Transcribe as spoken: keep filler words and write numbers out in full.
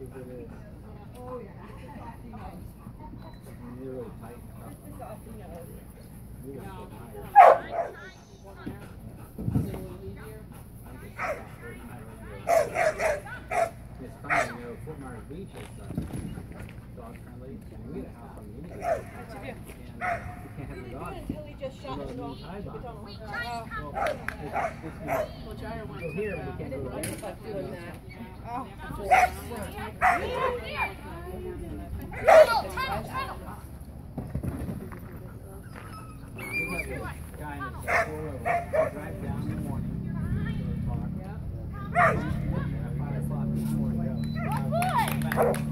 Oh, yeah. You're really tight. You're No. It's funny, you know, Fort Myers Beach is uh, dog friendly, and we had a house on the Indian Beach, and uh, we can't have the dog. Until he just shot his own High bond. Oh. Well, it's, it's, here, we can't go there. Doing that. Oh. We have a guy in the four of us, we drive down in the morning, go to the park, and at five o'clock in the morning, go.